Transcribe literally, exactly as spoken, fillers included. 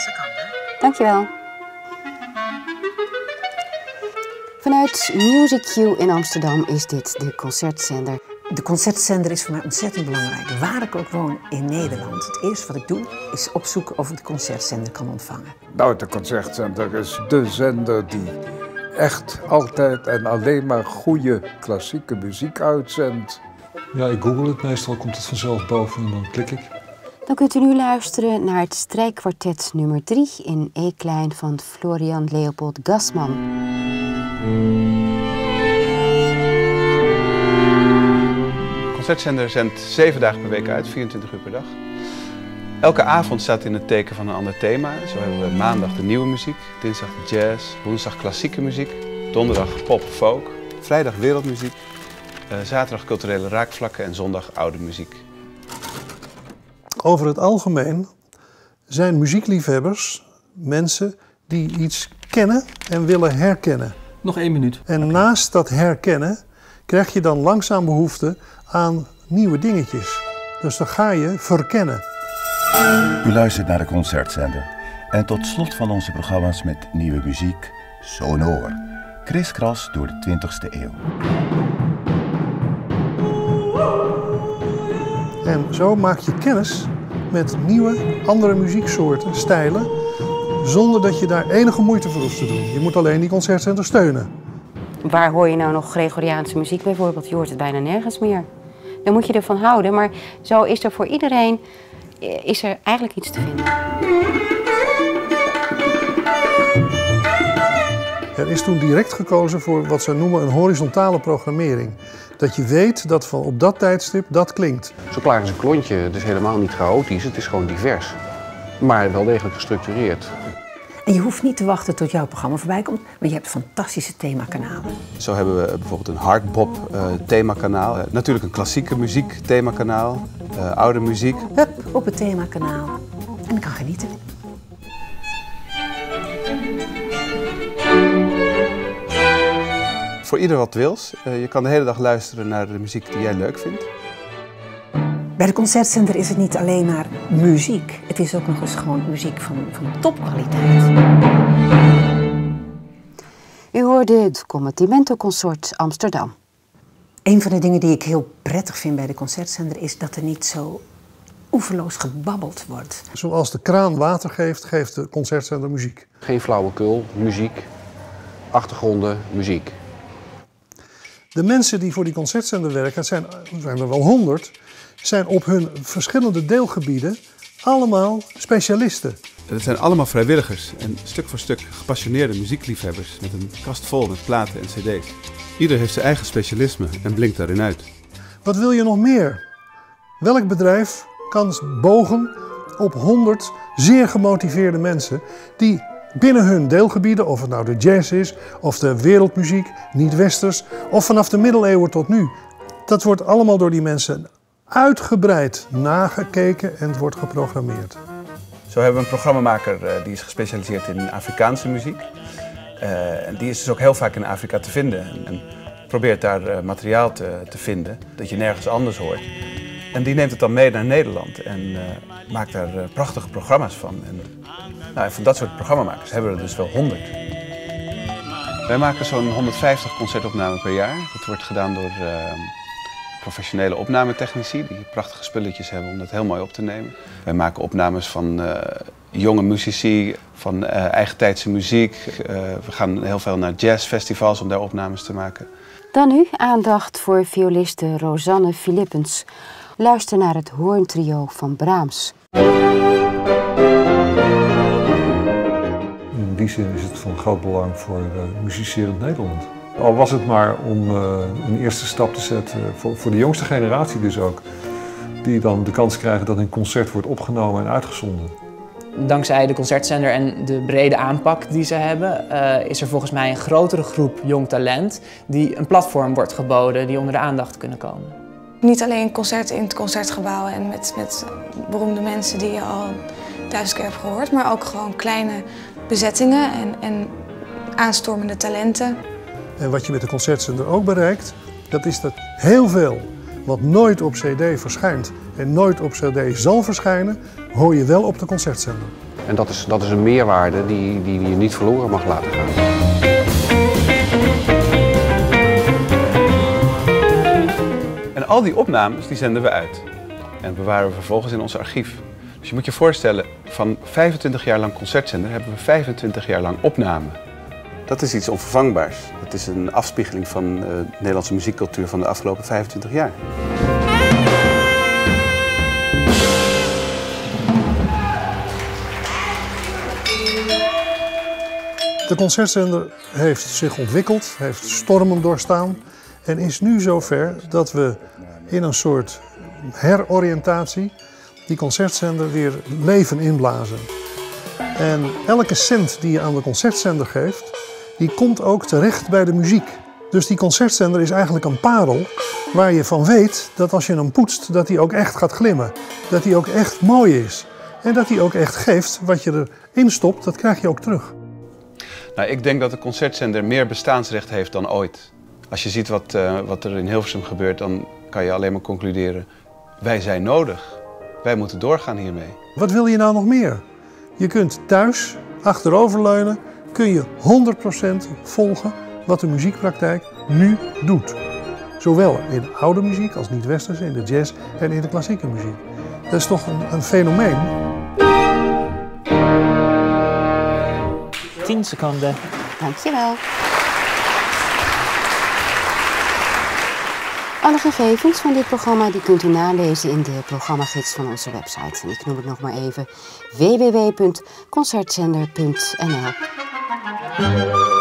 seconden. Dankjewel. Vanuit Music Q in Amsterdam is dit de Concertzender. De Concertzender is voor mij ontzettend belangrijk. Waar ik ook woon in Nederland. Het eerste wat ik doe is opzoeken of ik de Concertzender kan ontvangen. Nou, de Concertzender is de zender die echt altijd en alleen maar goede klassieke muziek uitzendt. Ja, ik google het. Meestal komt het vanzelf boven en dan klik ik. Dan kunt u nu luisteren naar het strijkkwartet nummer drie in E-klein van Florian Leopold Gassman. De Concertzender zendt zeven dagen per week uit, vierentwintig uur per dag. Elke avond staat in het teken van een ander thema. Zo hebben we maandag de nieuwe muziek, dinsdag de jazz, woensdag klassieke muziek, donderdag pop, folk, vrijdag wereldmuziek, uh, zaterdag culturele raakvlakken en zondag oude muziek. Over het algemeen zijn muziekliefhebbers mensen die iets kennen en willen herkennen. Nog één minuut. En naast dat herkennen krijg je dan langzaam behoefte aan nieuwe dingetjes. Dus dan ga je verkennen. U luistert naar de Concertzender. En tot slot van onze programma's met nieuwe muziek, Sonor. Kriskras door de twintigste eeuw. En zo maak je kennis met nieuwe, andere muzieksoorten, stijlen, zonder dat je daar enige moeite voor hoeft te doen. Je moet alleen die Concertzender steunen. Waar hoor je nou nog Gregoriaanse muziek bijvoorbeeld? Je hoort het bijna nergens meer. Dan moet je ervan houden, maar zo is er voor iedereen is er eigenlijk iets te vinden. Er is toen direct gekozen voor wat ze noemen een horizontale programmering. Dat je weet dat van op dat tijdstip dat klinkt. Zo klaar is een klontje, het is helemaal niet chaotisch, het is gewoon divers. Maar wel degelijk gestructureerd. En je hoeft niet te wachten tot jouw programma voorbij komt, maar je hebt fantastische themakanalen. Zo hebben we bijvoorbeeld een hardbop uh, themakanaal, uh, natuurlijk een klassieke muziek themakanaal, uh, oude muziek. Hup, op het themakanaal. En ik kan genieten. Voor ieder wat wils. Uh, je kan de hele dag luisteren naar de muziek die jij leuk vindt. Bij de Concertzender is het niet alleen maar muziek. Het is ook nog eens gewoon muziek van, van topkwaliteit. U hoorde het Combattimento Consort Amsterdam. Een van de dingen die ik heel prettig vind bij de Concertzender is dat er niet zo oeverloos gebabbeld wordt. Zoals de kraan water geeft, geeft de Concertzender muziek. Geen flauwekul, muziek, achtergronden, muziek. De mensen die voor die Concertzender werken, het zijn, zijn er wel honderd, zijn op hun verschillende deelgebieden allemaal specialisten. Het zijn allemaal vrijwilligers en stuk voor stuk gepassioneerde muziekliefhebbers met een kast vol met platen en cd's. Ieder heeft zijn eigen specialisme en blinkt daarin uit. Wat wil je nog meer? Welk bedrijf kan bogen op honderd zeer gemotiveerde mensen die binnen hun deelgebieden, of het nou de jazz is, of de wereldmuziek, niet-westers, of vanaf de middeleeuwen tot nu. Dat wordt allemaal door die mensen uitgebreid nagekeken en het wordt geprogrammeerd. Zo hebben we een programmamaker uh, die is gespecialiseerd in Afrikaanse muziek. Uh, en die is dus ook heel vaak in Afrika te vinden. En, en probeert daar uh, materiaal te, te vinden dat je nergens anders hoort. En die neemt het dan mee naar Nederland en uh, maakt daar uh, prachtige programma's van. En, nou, en van dat soort programmamakers hebben we er dus wel honderd. Wij maken zo'n honderdvijftig concertopnamen per jaar. Dat wordt gedaan door uh, professionele opnametechnici die prachtige spulletjes hebben om dat heel mooi op te nemen. Wij maken opnames van uh, jonge muzici, van uh, eigentijdse muziek. Uh, we gaan heel veel naar jazzfestivals om daar opnames te maken. Dan nu aandacht voor violiste Rosanne Philippens. Luister naar het hoorntrio van Brahms. In die zin is het van groot belang voor uh, muzicerend Nederland. Al was het maar om uh, een eerste stap te zetten, uh, voor, voor de jongste generatie dus ook. Die dan de kans krijgen dat een concert wordt opgenomen en uitgezonden. Dankzij de Concertzender en de brede aanpak die ze hebben, uh, is er volgens mij een grotere groep jong talent die een platform wordt geboden die onder de aandacht kunnen komen. Niet alleen concerten in het Concertgebouw en met, met beroemde mensen die je al duizend keer hebt gehoord, maar ook gewoon kleine bezettingen en, en aanstormende talenten. En wat je met de Concertzender ook bereikt, dat is dat heel veel wat nooit op cd verschijnt en nooit op cd zal verschijnen, hoor je wel op de Concertzender. En dat is, dat is een meerwaarde die, die, die je niet verloren mag laten gaan. En al die opnames die zenden we uit. En bewaren we vervolgens in ons archief. Dus je moet je voorstellen, van vijfentwintig jaar lang concertzender hebben we vijfentwintig jaar lang opname. Dat is iets onvervangbaars. Dat is een afspiegeling van uh, de Nederlandse muziekcultuur van de afgelopen vijfentwintig jaar. De concertzender heeft zich ontwikkeld, heeft stormen doorstaan en is nu zover dat we in een soort heroriëntatie die concertzender weer leven inblazen. En elke cent die je aan de concertzender geeft, die komt ook terecht bij de muziek. Dus die concertzender is eigenlijk een parel waar je van weet dat als je hem poetst, dat hij ook echt gaat glimmen. Dat hij ook echt mooi is. En dat hij ook echt geeft wat je erin stopt, dat krijg je ook terug. Nou, ik denk dat de concertzender meer bestaansrecht heeft dan ooit. Als je ziet wat, uh, wat er in Hilversum gebeurt, dan kan je alleen maar concluderen, wij zijn nodig. Wij moeten doorgaan hiermee. Wat wil je nou nog meer? Je kunt thuis, achteroverleunen, kun je honderd procent volgen wat de muziekpraktijk nu doet. Zowel in oude muziek als niet-westerse, in de jazz en in de klassieke muziek. Dat is toch een, een fenomeen. tien seconden. Dankjewel. Alle gegevens van dit programma die kunt u nalezen in de programmagids van onze website. En ik noem het nog maar even w w w punt concertzender punt n l.